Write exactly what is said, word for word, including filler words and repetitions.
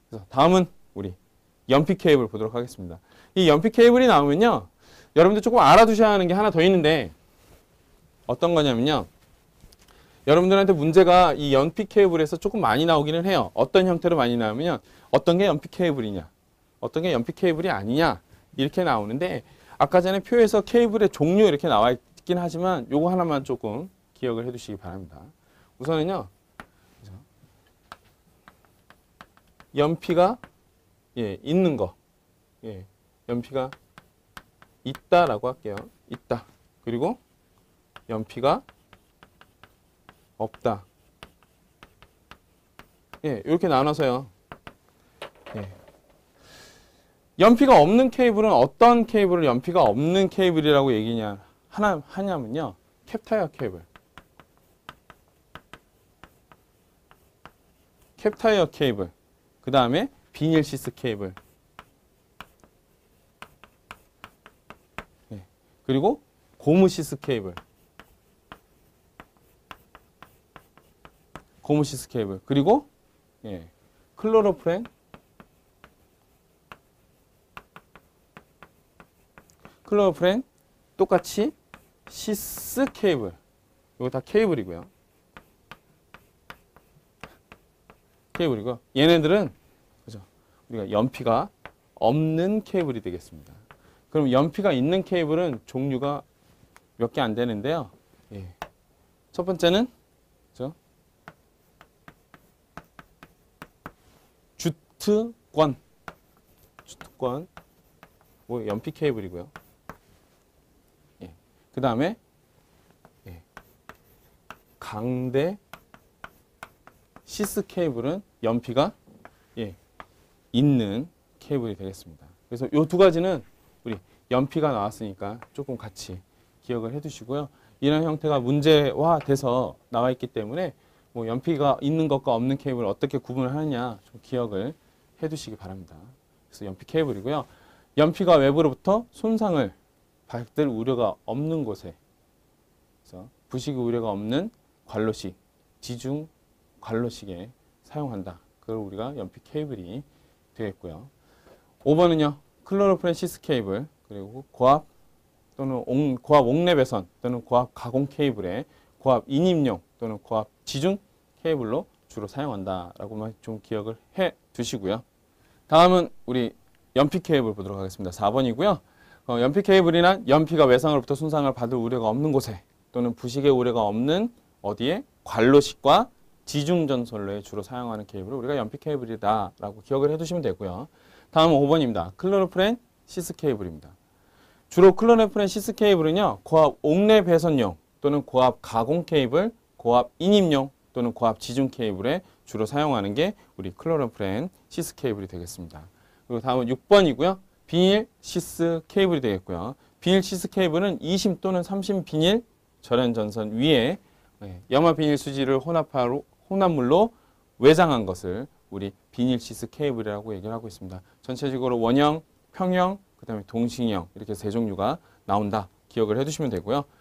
그래서 다음은 우리 연필 케이블 보도록 하겠습니다. 이 연필 케이블이 나오면요, 여러분들 조금 알아두셔야 하는 게 하나 더 있는데 어떤 거냐면요, 여러분들한테 문제가 이 연필 케이블에서 조금 많이 나오기는 해요. 어떤 형태로 많이 나오면 어떤 게 연필 케이블이냐, 어떤 게 연필 케이블이 아니냐 이렇게 나오는데, 아까 전에 표에서 케이블의 종류 이렇게 나와 있긴 하지만 요거 하나만 조금 기억을 해 두시기 바랍니다. 우선은요, 연피가 예, 있는 거, 예, 연피가 있다라고 할게요. 있다. 그리고 연피가 없다. 예, 이렇게 나눠서요. 예. 연피가 없는 케이블은 어떤 케이블을 연피가 없는 케이블이라고 얘기냐 하나 하냐면요, 캡타이어 케이블. 캡타이어 케이블. 그 다음에 비닐 시스 케이블. 예. 그리고 고무 시스 케이블. 고무 시스 케이블. 그리고 예. 클로로프렌. 클로로프렌 똑같이 시스 케이블. 이거 다 케이블이고요. 케이블이고, 얘네들은 그죠? 우리가 연피가 없는 케이블이 되겠습니다. 그럼 연피가 있는 케이블은 종류가 몇 개 안 되는데요. 예. 첫 번째는 그죠? 주트권. 주트권. 뭐 연피 케이블이고요. 예. 그 다음에 예. 강대 시스 케이블은 연피가 예, 있는 케이블이 되겠습니다. 그래서 이 두 가지는 우리 연피가 나왔으니까 조금 같이 기억을 해 두시고요. 이런 형태가 문제화돼서 나와 있기 때문에 뭐 연피가 있는 것과 없는 케이블을 어떻게 구분을 하느냐 좀 기억을 해 두시기 바랍니다. 그래서 연피 케이블이고요. 연피가 외부로부터 손상을 받을 우려가 없는 곳에, 그래서 부식 우려가 없는 관로식, 지중 관로식에 사용한다. 그걸 우리가 연피 케이블이 되겠고요. 오 번은요. 클로로프렌 시스 케이블, 그리고 고압 또는 옹, 고압 옥내 배선 또는 고압 가공 케이블에 고압 인입용 또는 고압 지중 케이블로 주로 사용한다라고만 좀 기억을 해 두시고요. 다음은 우리 연피 케이블 보도록 하겠습니다. 사 번이고요. 어, 연피 케이블이란 연피가 외상으로부터 손상을 받을 우려가 없는 곳에 또는 부식의 우려가 없는 어디에 관로식과 지중전선로에 주로 사용하는 케이블을 우리가 연피 케이블이다라고 기억을 해두시면 되고요. 다음은 오 번입니다. 클로로프렌 시스 케이블입니다. 주로 클로로프렌 시스 케이블은요, 고압 옥내 배선용 또는 고압 가공 케이블, 고압 인입용 또는 고압 지중 케이블에 주로 사용하는 게 우리 클로로프렌 시스 케이블이 되겠습니다. 그리고 다음은 육 번이고요. 비닐 시스 케이블이 되겠고요. 비닐 시스 케이블은 이 심 또는 삼 심 비닐 절연 전선 위에 염화 비닐 수지를 혼합하로 혼합물로 외장한 것을 우리 비닐 시스 케이블이라고 얘기를 하고 있습니다. 전체적으로 원형, 평형, 그 다음에 동식형 이렇게 세 종류가 나온다. 기억을 해두시면 되고요.